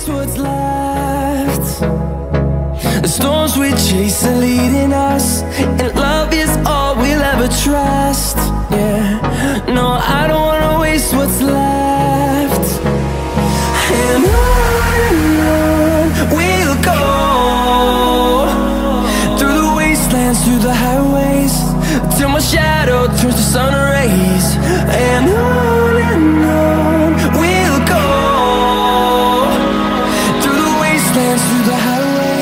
waste what's left. The storms we chase are leading us, and love is all we'll ever trust. Yeah, no, I don't wanna waste what's left. And on we'll go, through the wastelands, through the highways, till my shadow turns to sun rays. And on we'll go, through the wastelands, through the highways.